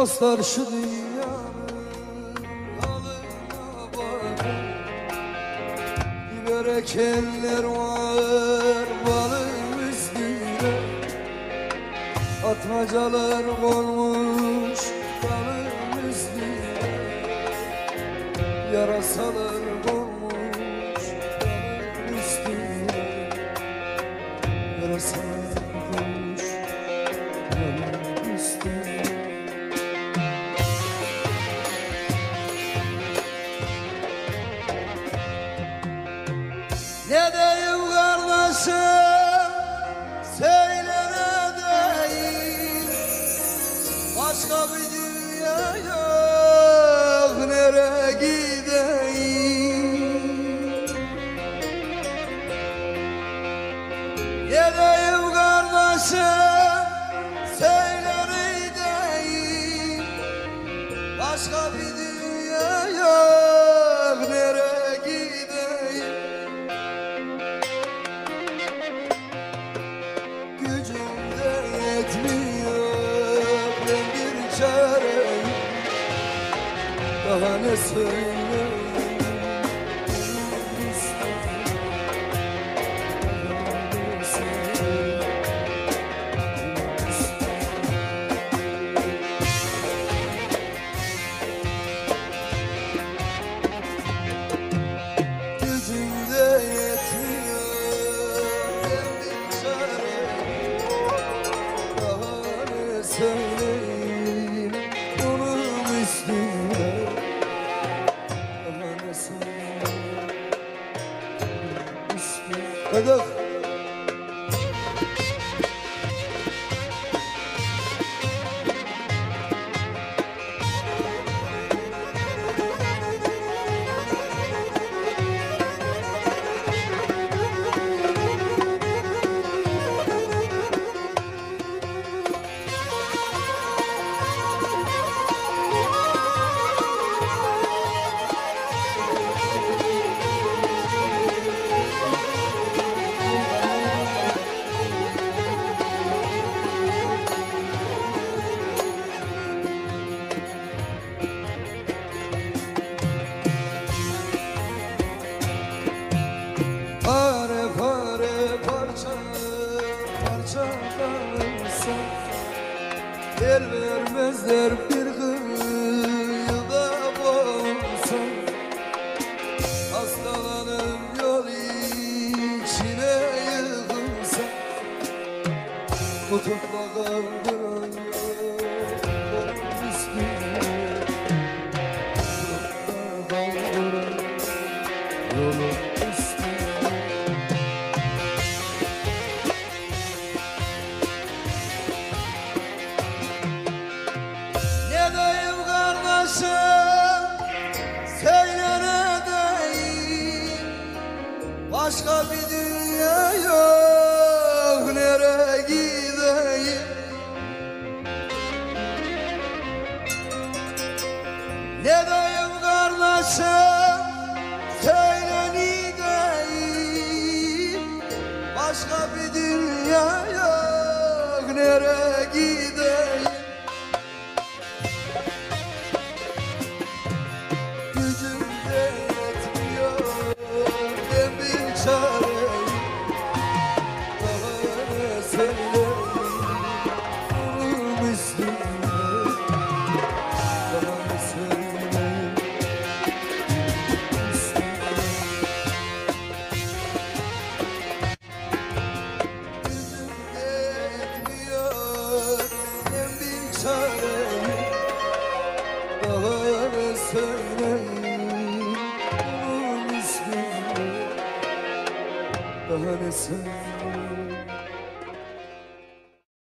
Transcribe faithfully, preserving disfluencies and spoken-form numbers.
Dostlar şu dünyanın haline bakın, Biberek eller var balım üstüne, Atmacalar konmuş balım üstüne, Yarasalar konmuş balım üstüne, Yarasalar konmuş balım üstüne. Ne diyeyim kardeşim, söyle ne diyeyim, başka bir dünya yok, nereye gideyim? Ne diyeyim kardeşim, söyle ne diyeyim, başka bir dünya yok, nereye gideyim? Daha ne söyleyeyim? Gücümde yetmiyor ben bir çareyim. Daha ne söyleyeyim bunun üstüne? Hadi. Pare pare parça parça kalırsa, el vermezler bir kıyıda boğulsa, hastalanıp yol içine yıkılsa, kutupla kaldıran yok onun üstüne, kutupla kaldıran yolun üstüne. Söyle ne diyeyim, başka bir dünya yok, nereye gideyim? Ne diyeyim kardeşim, söyle ne diyeyim, başka bir dünya yok, nereye gideyim? Daha ne söyleyeyim?